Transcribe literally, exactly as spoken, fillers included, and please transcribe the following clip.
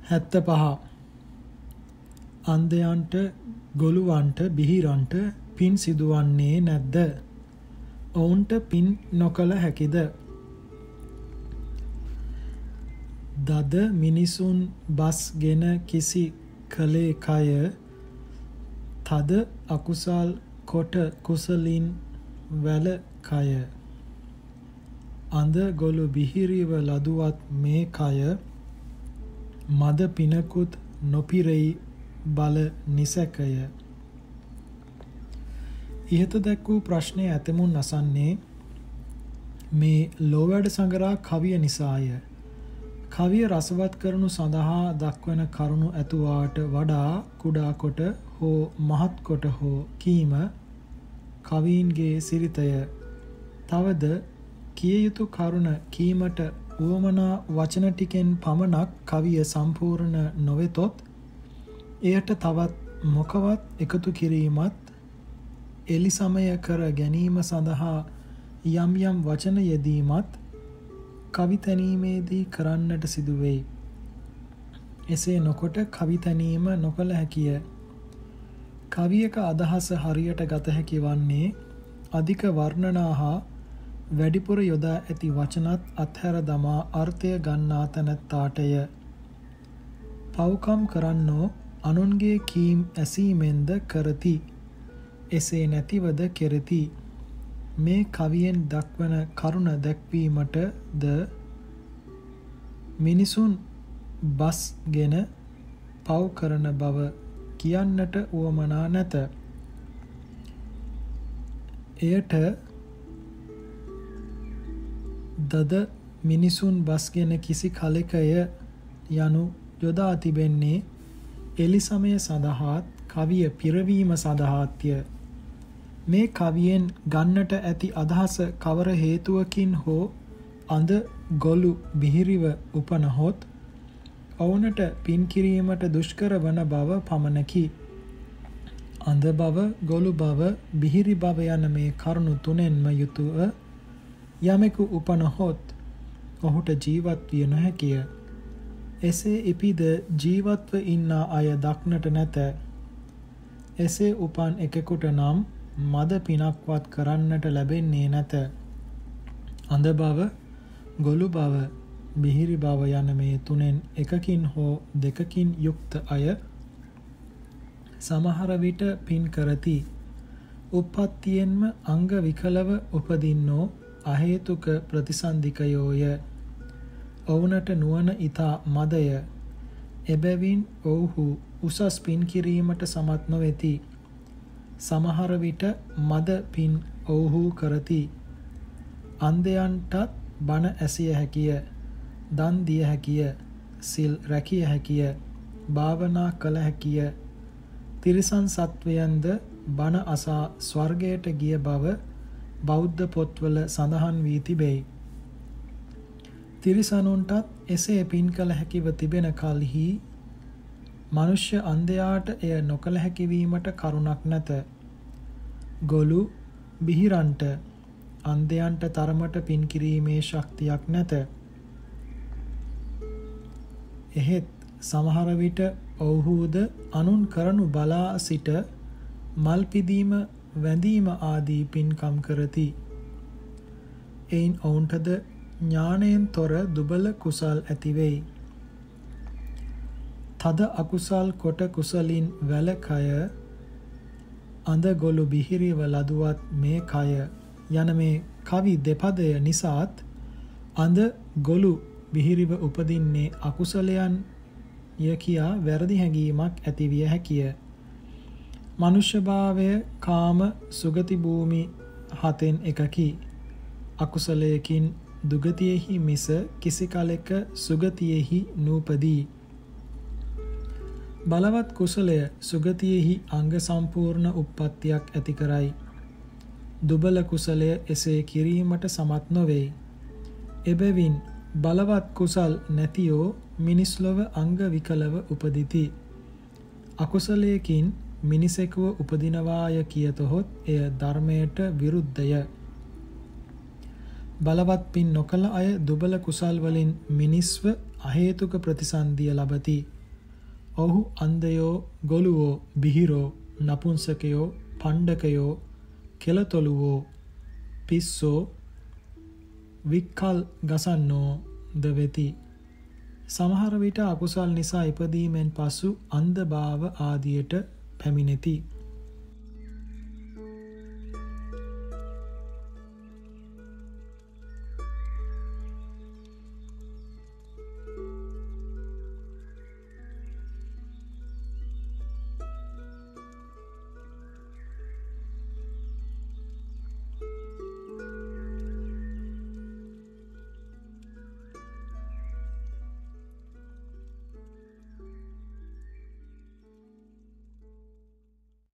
හැත්තෑ පහ. අන්ධයන්ට ගොළුවන්ට බිහිරන්ට පින් සිදුවන්නේ නැද්ද? ඔවුන්ට පින් නොකළ හැකිද? දද මිනිසුන් බස් ගෙන කිසි කලේ කය තද අකුසල් කොට කුසලින් වැල කය අඳ ගොළු බිහිරිව ලදුවත් මේ කය මද පිනකුත් නොපිරෙයි බල නිසකය. ඉහත දැක් වූ ප්‍රශ්නය ඇතමුන් අසන්නේ මේ ලෝවැඩ සඟරා කවිය නිසාය. කවිය රසවත් කරනු සඳහා දක්වන කරුණු ඇතුවාට වඩා කුඩා කොට හෝ මහත් කොට හෝ කීම කවීන්ගේ සිරිතය. තවද කිය යුතු කරුණ කීමට උවමනා වචන ටිකෙන් පමණක් කවිය සම්පූර්ණ නොවෙතොත් එයට තවත් මොකවත් එකතු කිරීමත් එලි සමය කර ගැනීම සඳහා යම් යම් වචන යෙදීමත් කවි තැනීමේදී කරන්නට සිදුවෙයි. එසේ නොකොට කවි තැනීම නොකළ හැකිය. කවියක අදහස හරියට ගත හැකි වන්නේ අධික වර්ණනා හා වැඩිපුර යොදා ඇති වචනත් අත්හැර දමා අර්ථය ගන්නා තැනැත්තාටය. පව්කම් කරන්නෝ අනුන්ගේ කීම් ඇසීමෙන්ද කරති. එසේ නැතිවද කෙරෙති. මේ කවියෙන් දක්වන කරුණ දැක්වීමට ද මිනිසුන් බස් ගෙන පව් කරන බව කියන්නට උවමනා නැත. එයට දද මිනිසුන් බස්ගෙන කිසි කලෙකය යනු යොදා තිබෙන්නේ එලි සමය සඳහාත් කවිය පිරවීම සඳහාත්ය. මේ කවියෙන් ගන්නට ඇති අදහස කවර හේතුවකින් හෝ අඳ ගොළු බිහිරිව උපනහොත් ඔවුනට පින් කිරීමට දුෂ්කර වන බව පමණකි. අඳ බව, ගොළු බව, බිහිරි බව යන මේ කරුණු තුනෙන්ම යුතුව යමෙකු උපනහොත් ඔහුට ජීවත් විය නොහැකිය. එසේ ඉපිද ජීවත්ව ඉන්නා අය දක්නට නැත. එසේ උපන් එකෙකුට නම් මද පිනක්වත් කරන්නට ලැබෙන්නේ නැත. අඳ බව, ගොළු බව, බිහිරි බව යන මේ තුනෙන් එකකින් හෝ දෙකකින් යුක්ත අය සමහර විට පින් කරති. උප්පත්තියෙන්ම අංග විකලව උපදින්නෝ අහේතුක ප්‍රතිසන්දිකයෝය. ඔවුනට නුවණ ඊතා මදය. එබැවින් ඔවුහු උසස් පින් කිරීමට සමත් නොවෙති. සමහර විට මද පින් ඔවුහු කරති. අන්ධයන්ටත් බණ ඇසිය හැකිය. දන් දිය හැකිය. සිල් රැකිය හැකිය. භාවනා කළ හැකිය. තිරිසන් සත්වයන්ද බණ අසා ස්වර්ගයට ගිය බව බෞද්ධ පොත්වල සඳහන් වී තිබෙයි. තිරිසනුන්ටත් එසේ පින් කළ හැකිව තිබෙන කල්හි මනුෂ්‍ය අන්ධයාට එය නොකළ හැකි වීමට කරුණක් නැත. ගොළු බිහිරන්ට අන්ධයන්ට තරමට පින් කිරීමේ ශක්තියක් නැත. එහෙත් සමහර විට ඔවුහුද අනුන් කරනු බලා සිට මල් පිදීම, වැඳීම ආදී පින්කම් කරති. එයින් ඔවුන්ටද ඥානයෙන් තොර දුබල කුසල් ඇතිවෙයි. තද අකුසල් කොට කුසලින් වැල කය අඳ ගොළු බිහිරිව ලදුවත් මේ කය යන මේ කවි දෙපදය නිසාත් අඳ ගොළු බිහිරිව උපදින්නේ අකුසලයන් ය කියා වැරදි හැඟීමක් ඇතිවිය හැකිය. මනුෂ්‍යභාවය කාම සුගති භූමි හතෙන් එකකි. අකුසලයකින් දුගතියෙහි මිස කිසි කලෙක සුගතියෙහි නූපදී. බලවත් කුසලය සුගතියෙහි අංග සම්පූර්ණ උප්පත්තියක් ඇති කරයි. දුබල කුසලය එසේ කිරීමට සමත් නොවේ. එබැවින් බලවත් කුසල් නැතියෝ මිනිස්ලොව අංග විකලව උපදිති. අකුසලයකින් මිනිසෙකුව උපදිනවාය කියතොත් එය ධර්මයට විරුද්ධය. බලවත් පින් නොකළ අය දුබල කුසල් වලින් මිනිස්ව අහේතුක ප්‍රතිසන්දිය ලබති. ඔහු අන්ධයෝ, ගොළුවෝ, බිහිරෝ, නපුංසකයෝ, පණ්ඩකයෝ, කෙලතොළුවෝ, පිස්සෝ, වික්කල් ගසන්නෝ ද වෙති. සමහර විට අකුසල් නිසා ඉපදීමෙන් පසු අන්ධභාව ආදියට පැමිණෙති.